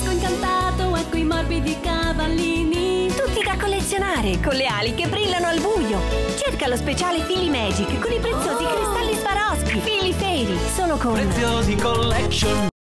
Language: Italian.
bosco incantato e quei morbidi cavallini. Tutti da collezionare, con le ali che brillano al buio. Cerca lo speciale Fili Magic con i preziosi cristalli Swarovski. Fili Fairy, solo con Preziosi Collection.